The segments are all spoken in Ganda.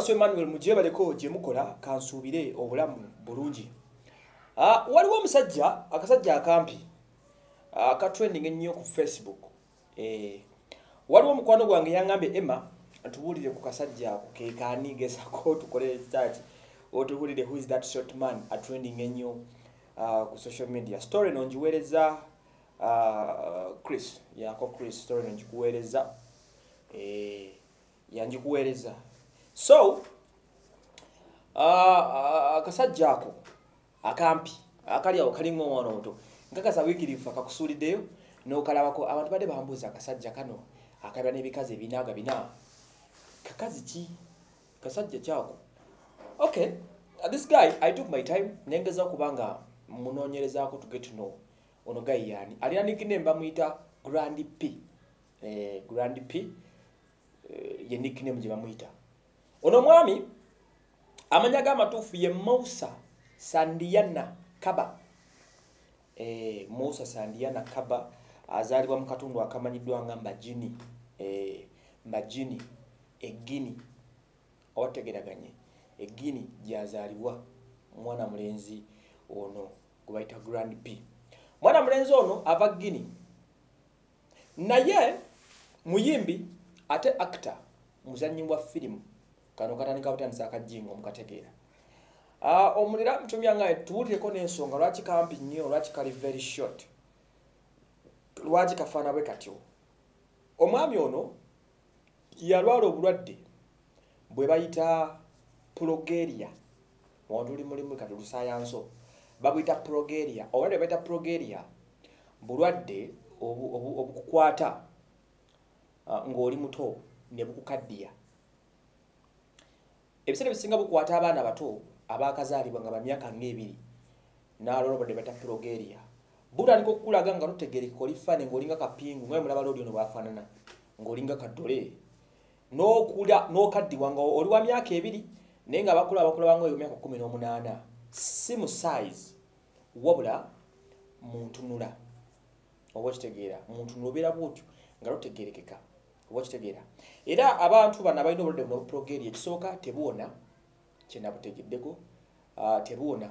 Baso Emmanuel mujye baleko gye mukola kansubire obulamu bulungi. Waliwo omusajja akasajja akampi aka trending ennyo ku Facebook. Waliwo omukwano gwange yangambe Emma atubulire ku kasajja ako ke kanigesa ko tukole start otubulire who is that short man a trending ennyo ku social media. Story nonjiwereza Chris byako Chris story nonjikuwereza yanjikuwereza. So akasajja ako akampi akali awo kalingo mwana oto nkakasa wikirifu akakusulideyo n'okalabako abantu bade bambuza akasajja kano akaba n'ebikazi ebinaga bina kakazi ki kasajja kyako. Okay, this guy I took my time nengeza kubanga munonyerezako to get to know ono guy yani alina nickname bamuyita Grand P. Grand P ye nickname gye bamuyita. Ono mwami amanyaga amatuufu ye Moussa Sandiana Kaba. Moussa Sandiana Kaba azalibwa mu katundu akamanyiddwa nga Mbajini. Mbajini Egini otegeraganye Egini gyazalibwa mwana mulenzi ono kubaita Grand P. Mwana mulenzi ono ava Gini. Naye muyimbi ate actor muzannyi wa film kano katandika butandisa akajingo mukategeera. Omulira mtumya nga tuwulireko n'ensonga lwaki kampi nnyo lwaki kali very short lwaki kafaana bwe katyo. Omwami ono yalwala obulwadde bwe bayita progeria wantuli mulimu katulu sayanso babuyita progeria obulwadde bayita progeria bulwadde obukukwata ng'oli muto ne bukukaddiya. Ebiseera bisinga bukwata abaana bato abakazaalibwa nga bamyaka ng'ebiri n'alwala obulwadde bayita progeria butandika okukulaga nga totegereka olifane ng'olinga kapingu nga mulaba lodi ono bwafaanana ng'olinga kaddole n'okula n'okaddiwa nga oli wa myaka ebiri naye nga bakula banga oyo myaka 18 si mu size wabula muntunula oba kitegeera muntunula obeera bwotyo nga totegerekeka oba kitegeera. Era abantu bano abalina obulwadde buno progeria ekisooka tebuwona kyenabutegeddeko tebuwona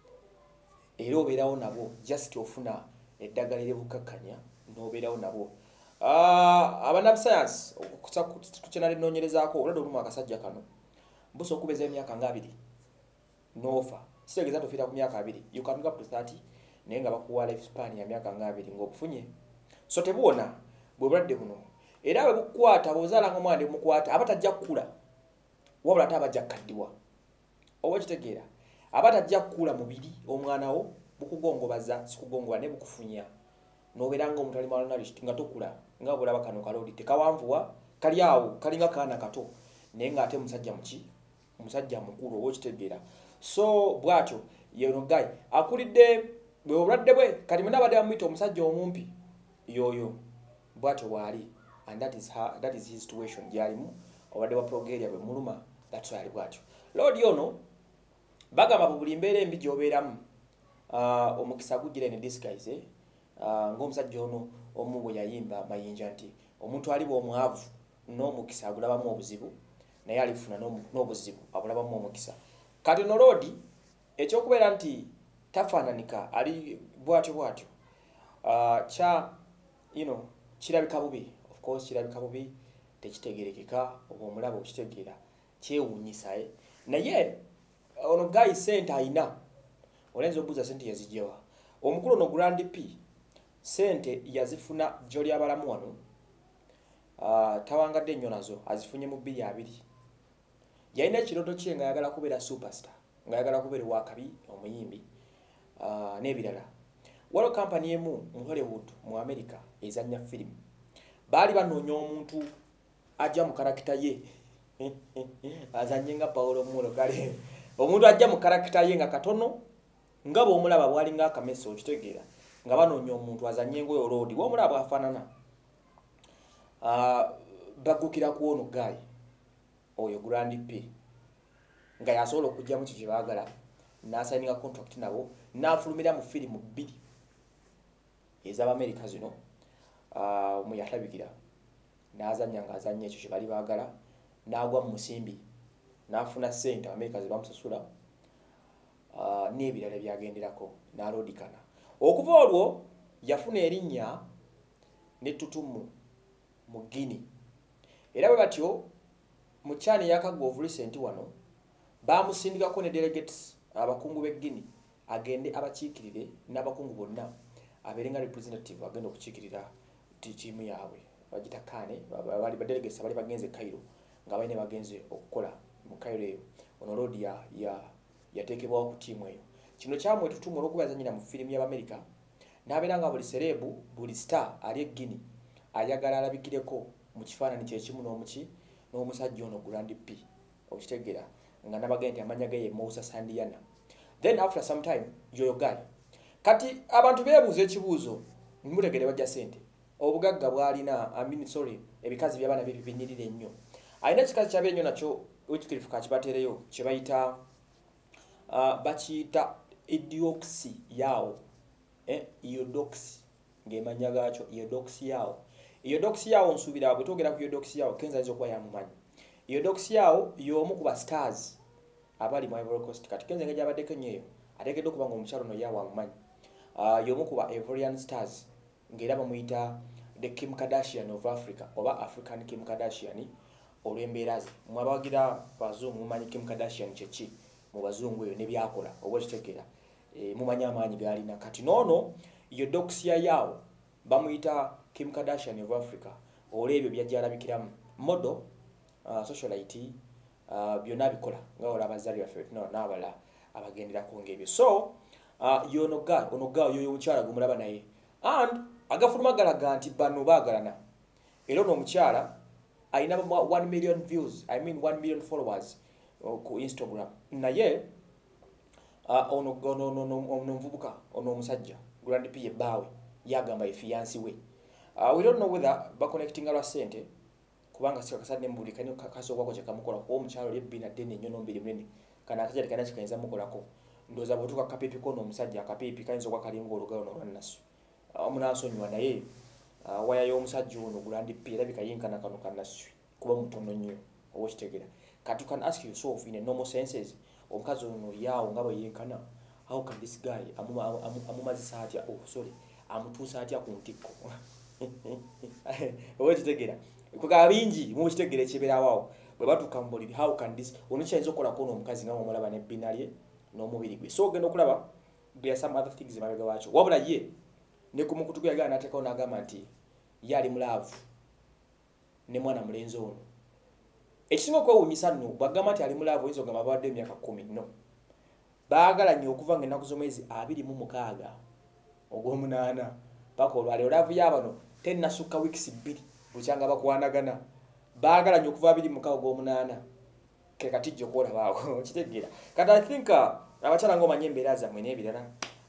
era obeerawo nabo just ofuna eddagala ery'obukkakkanya n'obeerawo nabo. Abanabisayansi tukyena linnoonyerezaako olwadde olumu akasajja kano busa okubeza emyaka nga 2 n'ofa kitegeeza tofiira ku myaka 2 you can go up to 30 naye nga bakuwa life span ya myaka nga 2 ng'obufunye. So tebuwona bwe bulwadde buno era bwe bukukwata bw'ozaala nga omwana mukwata aba tajja kukula wabula ate abajja kukaddiwa oba kitegeera aba tajja kukula mubiri omwana wo bukugongobaza sikugongoba ne bukufunya n'obeera nga omuntu ali malonalist nga tokula nga bulaba kano kalodi tekawanvuwa kali awo kalinga kaana kato naye nga ate musajja muki musajja mukulu oba kitegeera. So bwatyo yeno guy akulidde bwe obulwadde bwe kali munabadde bamuyita omusajja omumpi yoyo bwatyo bwali and that is his situation gyalimu obulwadde bwa progeria bwe muluma that's why ali bwatyo. Lord yono bagamba buli mbeera embi gy'obeeramu omukisa gugira ne disguise ng'omusajja ono omu bwe yayimba mayinja nti omuntu ali bw'omwavu n'omukisa agulabamu obuzibu naye alifuna n'obuzibu abulabamu omukisa. Kati no Lord ekyokubeera nti tafaananika ali bwatyo bwatyo kirabika bubi of course kirabika bubi tekitegerekeka oba omulaba okitegeera kyewuunyisa naye ono guy sente ayina olenza obuuza sente yazigyewa omukulu ono Grand P sente yazifuna gy'oli abalamu wano tawangadde nnyo nazo azifunye mu 2 yalina ekiroto kye nga yagala kubeera superstar nga yagala kubeera wakabi omuyimbi n'ebirala. Waliwo kampani emu mu Hollywood mu America ezannya firimu baali banoonya omuntu ajja mu karakita ye azanye nga Paulo Mulo kale omuntu ajja mu karakita ye nga katono nga bw'omulaba bwali nga akameso okitegeera nga banoonya omuntu azanye ngoyo olodi bw'omulaba afaanana bagukira ku ono guy oyo Grand P nga yasobola okujjamu kye baagala n'asayininga contract nabo n'afulumira mu firimu 2 ez'Amerika zino muyatabikira n'azanya nga azanya ekyo kye bali baagala n'agwa mu musimbi n'afuna ssente America ze bamusasula n'ebirala byagenderako n'aloodikana. Okuva olwo yafuna erinnya n'ettutumu mu Guinea. Era bwe batyo mu kyani yakagwa of recent wano bamusindikako ne delegates abakungu b'e Guinea agende abakiikirire n'abakungu bonna abeerenga representative agenda okukiikirira tiimu yaabwe bagita kane bali ba delegates abali bagenze Cairo nga bayine bagenze okukola mu Cairo eyo ono road yateekebwawo ku tiimu eyo. Kino kyamu ettutumu olw'okuba yazanyira mu firimu y'Amerika n'abeera nga buli serebu buli star ali e Guinea ayagala alabikireko mu kifaananyi kyekimu n'omusajja ono Grand P okitegeera nga nabagenda nti amanya ge ye Moussa Sandiana. Then after some time yoyo guy kati abantu beebuuza ekibuuzo mutegere bajja ssente obugagga bw'alina ebikazi by'abaana bye binyirira ennyo. Alina ekikazi kyabe ennyo nakyo wekikirifu kakibateereyo kye bayita bakiyita idioxy yawo iodoxy ng'emanya gaakyo iodoxy yawo. Iodoxy yawo nsuubira bwe twogera ku iodoxy yawo kenza ayinza okuba yamumanyi. Iodoxy yawo y'omu ku ba stars abali mu Ivory Coast kati kenza engeri gy'abaddeko ennyo eyo ateekeddwa okuba ng'omukyalo ono yawo amumanyi. Y'omu ku ba Ivorian stars ng'era bamuyita the Kim Kardashian of Africa oba African Kim Kardashian olw'embeera ze. Mmwe abawagira bazungu mumanyi Kim Kardashian kyeki mu bazungu eyo ne byakola oba kitegeera mumanyi amaanyi g'alina. Kati noono Iodoxy yawo bamuyita Kim Kardashian of Africa olw'ebyo byajjalabikiramu model socialite byonna bikola nga wala abazali baffe n'abala abagenderako ng'ebyo. So ono ga yoyo omukyala gumulaba naye and agafuluma galaga nti bano baagalana. Era ono omukyala alina 1 million views, 1 million followers ku Instagram. Naye ono omuvubuka ono omusajja Grand P yebbaawe yagamba efiyansi we. We don't know whether baconnecting alwa sente kubanga sika kasadde mbulikani kasokwako kyekamukola kuba omukyalo lyebbina ddene ennyo nombiri munene kana akasajja tekana kikayinza mukolako ndooza bwetuka kapipi kono omusajja akapipi kayinza okuba kalinga olugalo n'olwannasu omunansonyiwa naye waya y'omusajja ono Grand P erabika yenkana kano kannaswi kuba mutono nnyo oba kitegera. Kati you can ask yourself in a normal senses omukazi ono yawo nga bwe yenkana how can this guy amumazisa atya amutuusa atya ku ntikko oba kitegera kuga bingi mu kitegera ekibeerawo bwe batuuka mu buliri how can this ono kyayinza okukolako n'omukazi nga omulaba n'ebbina lye n'omubiri gwe. So ogenda okulaba there are some other things emabega waakyo wabula ye ne ku mukutu gwe yagala n'ateekawo n'agamba nti ye ali mulaavu ne mwana mulenzi ono. Ekisinga okwewuunyisa nno bw'agamba nti ali mulaavu oyinza ogamba abawadde emyaka 10 no baagala nnyo okuva ng'ennaku z'omwezi 26 ogw'omunaana paka olwaleero laavu y'abano tennasukka wiikisi 2 bukyanga bakwanagana baagala nnyo okuva 26 ogw'omunaana ke katijja okwolabaako kitegeera. Kati I think abakyala ng'omanya embeera zammwe n'ebirala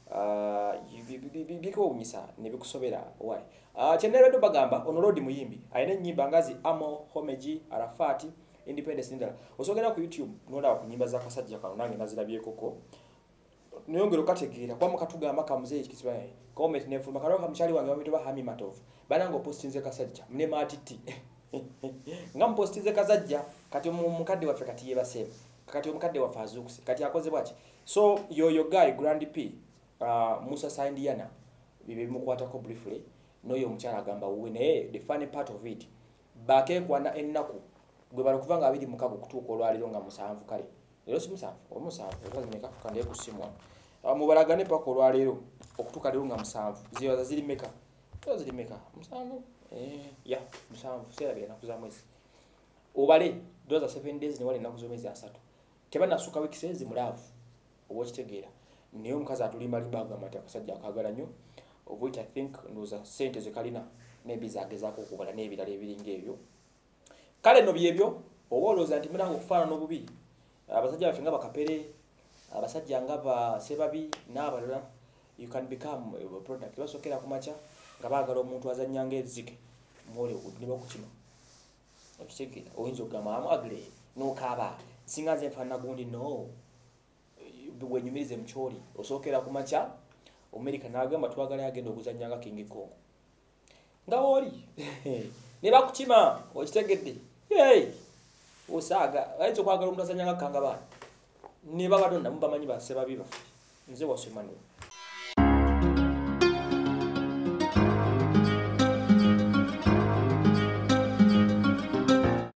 bikewuunyisa ne bikusobera why kyenneeredde bagamba ono Lord muyimbi alina ennyimba ngazi Amo, Homeji, Arafat, Independence n'endala osogera ku YouTube n'olaba ku nnyimba z'akasajja kano nange nazirabyekoko nyongero kategeera kwa mukatugamba kamuzeyi kisibaye comment nefuluma kaloka mchali wange bamito bahami matovu banango postinze kasajja mne matiti ngam postinze kasajja kati mukadde waffe kati yebasema kati omukadde wa fazukusi kati akoze bwachi. So yoyo guy Grand P Moussa Sandiana bibe bimukwatako briefly noyo omukyala agamba uwe naye the funny part of it bake kwana ennaku gwe balokuvanga 26 kutuuka olwaliro nga 7 kale lero si 7 omusanvu ekazimeka kande kusimwa mubalagane pako olwaliro okutuuka lero nga 7 ziba ziri meka ziri meka 7 ya 7 sera bya nakuza mwezi obale doza 7 days ne wale nakuzo mwezi 3 kebana suka wiki sezi mulavu obo kitegeera niyo mukazi atulimba libaga mata akasajja akagala nnyo of which I think ndoza sente ze kalina maybe zagezako okubala n'ebirala ebiringa ebyo kale no byebyo oboloza nti muna okufaana n'obubi abasajja baffe nga bakapere abasajja nga ba sebabi n'abalala you can become a product basokera kumacha nga baagala omuntu azannyanga ezike mole okudiba ku kino okitegeera oyinza okugamba amagre n'okaaba singa nze nfaana gundi no bwenyumirize mcholi osokera kumacha America n'agamba twagala agenda okuzannyanga King Kong nga oli ne bakukima okitegedde hey Osaga ayitso kwagala omuntu asanyanga kanga bana. Ne babadonna mubamanyi base babiba. Nze wasomano.